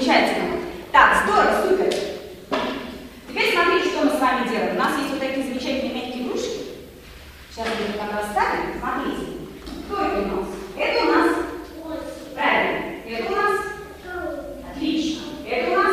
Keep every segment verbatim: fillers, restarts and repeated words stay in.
замечательно. Так, здорово, супер. Теперь смотрите, что мы с вами делаем. У нас есть вот такие замечательные мягкие игрушки. Сейчас мы их там расставим. Смотрите. Кто это у нас? Это у нас. Правильно. Это у нас. Отлично. Это у нас.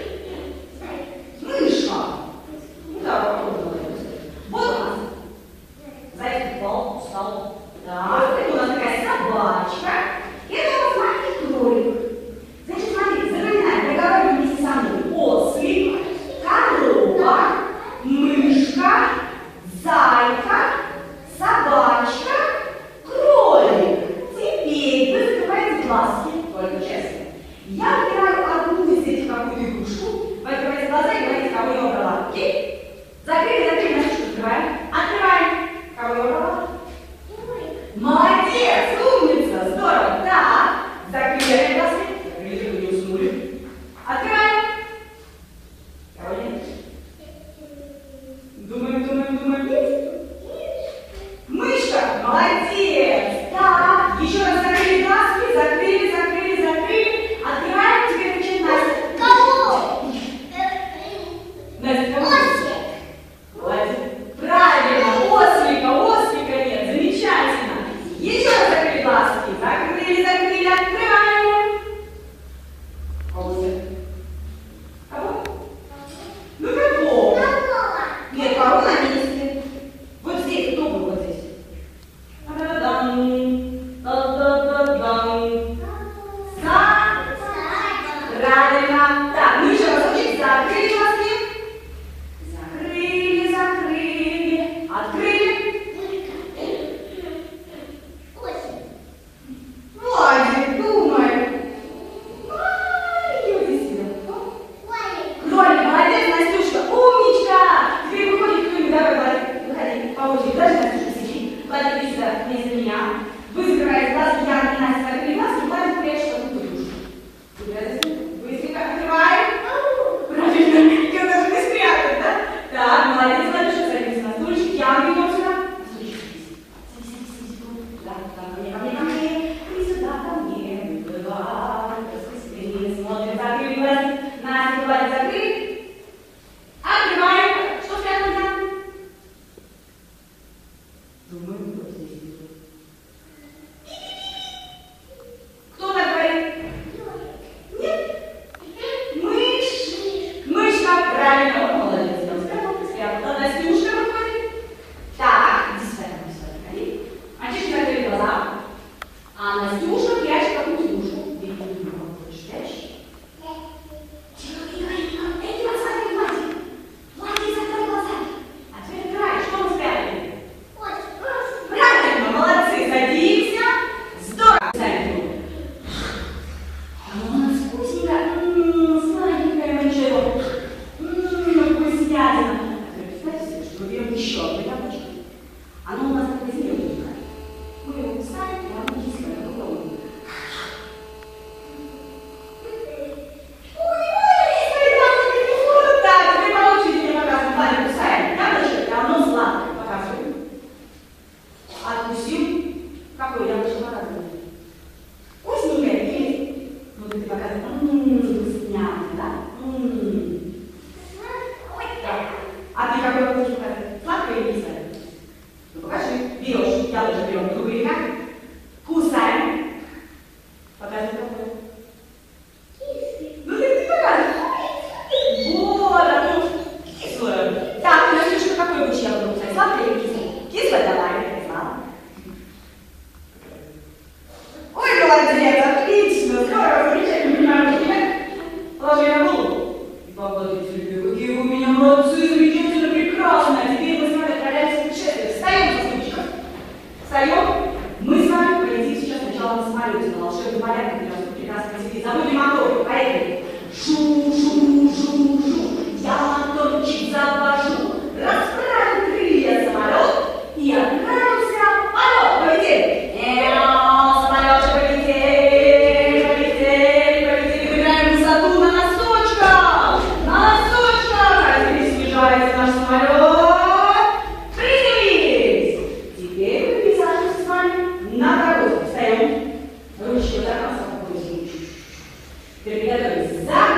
Мышка. Ну да, вот. Вот у нас. Зайчик упал, устал. Так, это у нас такая собачка. Это у нас маленький кролик. Значит, смотрите, запоминаем, проговариваем вместе со мной. Ослик, корова, мышка, зайка, собачка, кролик. Теперь вы закрываете глазки, только честно. Я выбираю одну из этих какую-то игрушку. Вы открываете глаза и говорите, кого я убрала. Окей? Закрыли, закрыли, значит, открываем. Открываем. Кого я убрала? Молодец, умница, здорово. Так, закрыли глазки. Закрыли, не уснули. Открываем. Кого нет? Думаем, думаем, думаем. Есть? Мышка, молодец. Так, еще раз закрыли глазки, закрыли, закрыли, закрыли. Открываем, теперь отвечает Настя. Кого? Настя, кого? Ослик. Молодец. Правильно, ослика, ослика нет. Замечательно. Еще раз закрыли глазки. Закрыли, закрыли, открываем. Ослик. Кого? Ну какого? Нет, кого на месте? Вот здесь, кто был вот здесь? Та-да-дам, та-да-да-дам. Са. Правильно. Так, ну еще раз учить. Закрыли глазки. Закрыли, закрыли. Открыли. Владик, думай. Ай, вот здесь сидел. Кролик, молодец, Настюшка, умничка. Теперь выходит кто-нибудь, давай, Владик, выходи, по очереди. Даже Настюшка сидит. Владик, иди сюда, вместо меня. Вы закрываете глазки, я и Настя закрыли глазки, Владик прячет какую-то игрушку. Быстренько открываем. Правильно, ее даже не спрятать, да? Так, молодец, Владюшка, садись на стульчик, я ведем сюда. На стульчик садись. Садись, садись, садись. Да, да, ко мне, ко мне, ко мне. И сюда ко мне. Да, быстрее смотрим, закрыли глазки. Настя, Владик, закрыли. Открываем. Что спрятано там? Думаю, вот здесь. Кто так говорит? Нет? Мышь. Мышка, правильно. Вот молодец. Я спрятал, ты спрятал. Настюшка выходит. Так, иди сюда, ко мне сюда, приходи. Мальчишки закрыли глаза. А Настюша прячет какую-то игрушку. Бери, бери, хочешь, прячешь? Тихо, тихо, тихо. Эй, не подсказывай, Владик. Владик, закрой глаза. А теперь открывай. Что мы спрятали? Правильно, молодцы. Садимся. Здорово. Оно у нас вкусненькое. Ммм, сладенькое манчело. Ммм, вкуснятина. Представьте себе, что мы берем еще одну яблочко. Оно у нас такое зелененькое. Мы его кусаем, и оно кислое, как удобно. Ой, ой, яблоко не буду. Так, теперь по очереди мне показываем. Владик, кусаем яблочко, и оно сладкое. Показываем. Откусил. Какое яблочко показываем? Вкусненькое или? Ну, ты показываешь. Ммм, вкуснятина, да? Ммм. Ой, да. А ты какое хочешь показать? Сладкое или кислое? Ну, покажи. Берешь, яблочко берем в другой руках. Кусаем. Покажи, какое. Ну, ты не показываешь. Вот, оно кислое. Так, Настюшка, какое будешь яблоко кусать? Сладкое или кислое? Кислое, давай. Ладно. Ой, молодец, отлично, здорово, замечательно, понимаешь, положи на голову. И поблагодарите, любимые, какие вы у меня молодцы, замечательно, прекрасно. А теперь мы с вами отправляемся в путешествие. Встаем со стульчиков. Встаем. Мы с вами полетим сейчас сначала на самолете, на волшебный порядок, где у нас прекрасно посидит. Забудем мотор, поехали. Шу-шу-шу-шу, я моторчик завожу. Расправим крылья самолет и отправимся в полет. Полетели. Мяу, самолетчик, полетели, полетели, полетели. Выбираем высоту на носочках. На носочках. А теперь снижается наш самолет. Приземлились. Теперь мы пересаживаемся с вами на дорогу. Встаем. Ручки вот так нас опустим. Теперь приготовились. За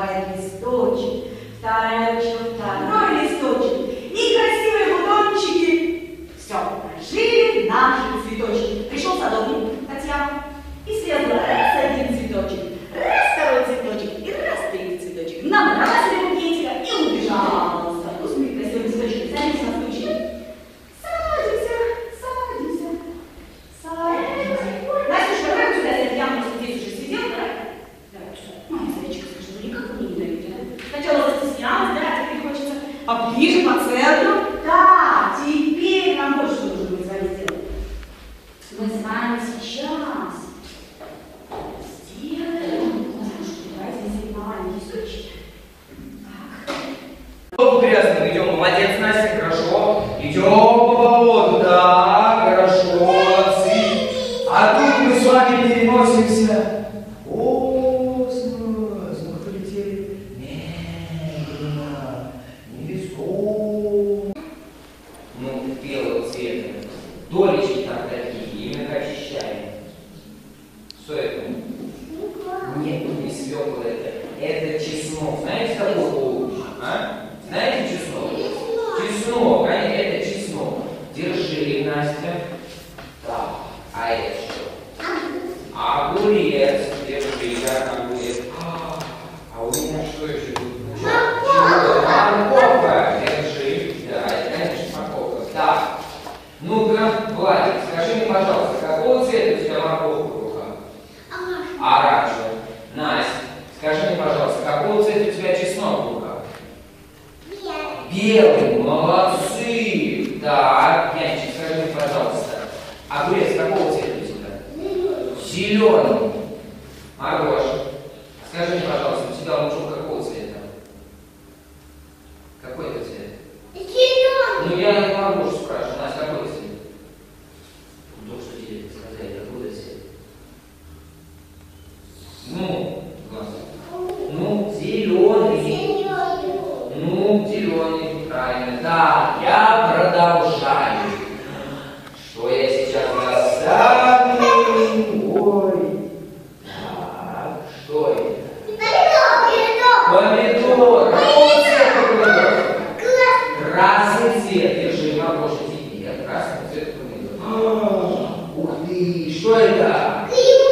раскрывает листочек, вторая ручка, второй листочек. И красивые бутончики. Все, прожили наши цветочки. Пришел садовник Татьяна и срезала раз один цветочек, раз второй цветочек и раз третий цветочек. Набросили букетика и убежал. Вкусные красивые цветочки. Садись на стульчик. Садимся, садимся, садимся. Настюшка, давай у тебя сядь. Я просто здесь уже сидел, да? Давай, что? Мама, зайчик, скажи, ну никак вы не даете, да? Сначала застеснялась, да, а теперь хочется поближе, по центру. Да, теперь нам больше нужно будет с вами сделать. Мы с вами сейчас сделаем. Давайте здесь маленькие стульчики. Стоп, грязно, идем, молодец, Настя, хорошо. Идем по болоту, да, хорошо, молодцы. А тут мы с вами переносимся. Космос, мы полетели медленно, невесомо. Ну, белого цвета. Долечки там такие, именно как очищаем. Что это? Нет, не свекла это. Это чеснок. Знаете, какой овощ? А? Знаете чеснок? Чеснок, а это чеснок. Держи, Настя. Так, а это что? Огурец. Держи, да, огурец. А, а у меня что еще тут? Морковка. Держи. Да, это, конечно, морковка. Так, ну-ка, Владик, скажи мне, пожалуйста, какого цвета у тебя морковка в руках? Оранжевый. Настя, скажи мне, пожалуйста, какого цвета у тебя чеснок в руках? Белый, молодцы! Так, Янчик, скажи мне, пожалуйста, огурец какого цвета у тебя? Зеленый. Маргоша, скажи мне, пожалуйста, у тебя лучок какого цвета? Какой это цвет? Зеленый. Ну, я не Маргошу спрашиваю, Настя, какой цвет? Ну, что тебе сказали, какой цвет? Ну, ну, зеленый. Ну, зеленый, правильно. Да, я продолжаю. Что я сейчас достану? Ой. Так, что это? Помидор. Какого цвета помидор? Красный цвет. Держи, Маргоша, тебе. Красный цвет помидор. Ух ты, что это?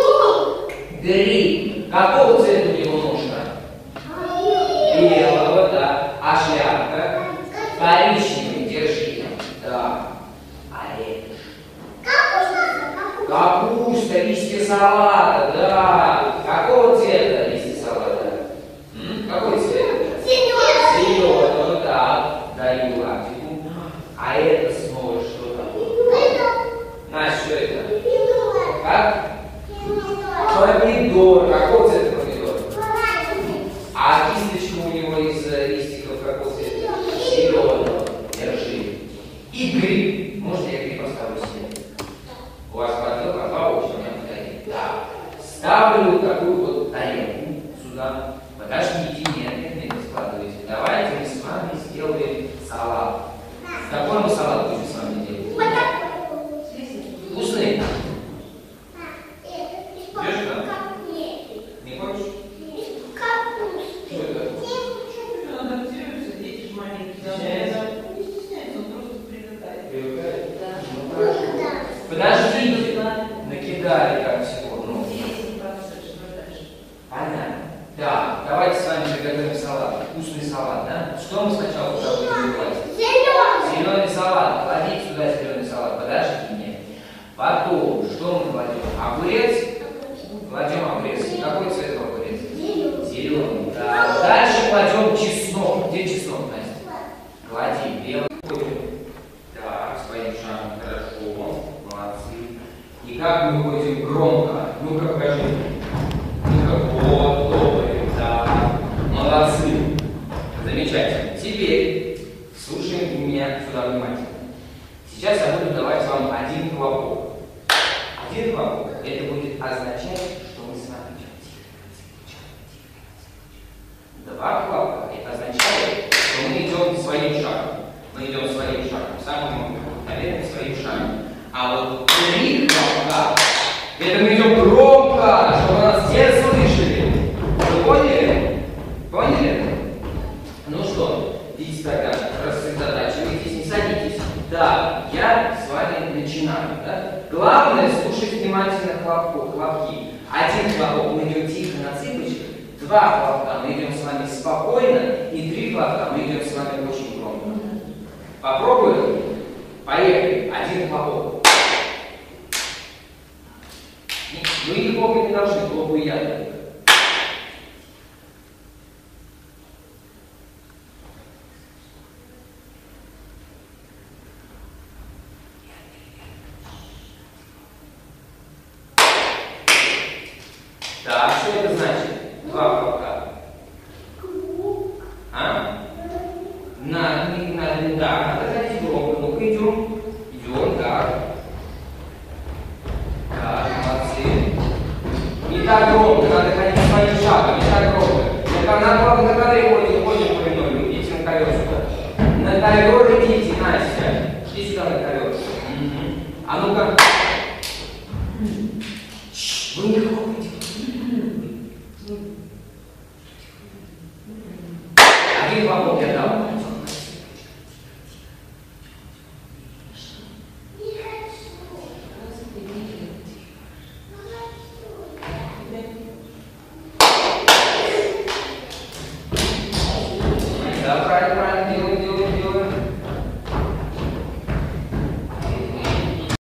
Гриб. Какого цвета у него ножка? Белого, да. А шляпка? Коричневый, держи. Да. А это что? Капуста, листья салата, да. Какого цвета листья салата? М? Какой цвет? Зеленый. Зеленый, да. Даю лаптику. А это снова что такое? Настя, что это? Как? Помидор. Какого цвета помидор? А кисточка у него из листиков какого цвета? Зеленого. Держи. И гриб. Можно я гриб поставлю себе? У вас хватило по два овоща, у меня хватает. Да. Ставлю такую вот тарелку сюда. Подождите, нет, нет, нет, не складывайте. Давайте мы с вами сделаем салат. Какой мы салат будем с вами делать? Вкусный? Идешь там? Не хочешь? Что это? Он адаптируется, дети же маленькие. Он не стесняется, он просто привыкает. Привыкает? Да. Ну хорошо. Подождите. Накидали как всего. Ну. Понятно. Да, давайте с вами приготовим салат. Вкусный салат, да? Что мы сначала туда будем класть? Зеленый. Зеленый салат. Кладите сюда зеленый салат. Подождите мне. Потом, что мы кладем? Огурец. Кладем огурец. Какой цвет огурец? Зеленый. Зеленый. Да. Дальше кладем чеснок. Где чеснок, Настя? Клади. Белый. Так, своим шагом. Хорошо. Молодцы. И как мы ходим громко? Ну-ка, покажи. Ну-ка, вот, добрый. Да. Молодцы. Замечательно. Теперь слушаем меня сюда внимательно. Сейчас я буду давать вам один хлопок. Один хлопок. Это будет означать, что мы с вами идем тихо, тихо, тихо. Два хлопка. Это означает, что мы идем своим шагом. Мы идем своим шагом. Самым, наверное, своим шагом. А вот три хлопка. Это мы идем громко, чтобы нас все слышали. Вы поняли? Поняли? внимательно хлопку, хлопки. Один хлопок мы идем тихо на цыпочках, два хлопка мы идем с вами спокойно, и три хлопка мы идем с вами очень громко. Попробуем? Поехали. Один хлопок. Вы их хлопать не должны, хлопаю я только. Так, что это значит? Два хлопка. А? Надо, не надо, да, надо ходить громко. Ну-ка, идем. Идем, так. Так, молодцы. Не так громко, надо ходить своим шагом, не так громко. На, на, на ковре ходим, ходим по иной, идите на ковер сюда. На ковер идите, Настя. Иди сюда на ковер. Угу. А ну-ка. Вы не хлопайте. Один хлопок я дал. Да, правильно, правильно делаете.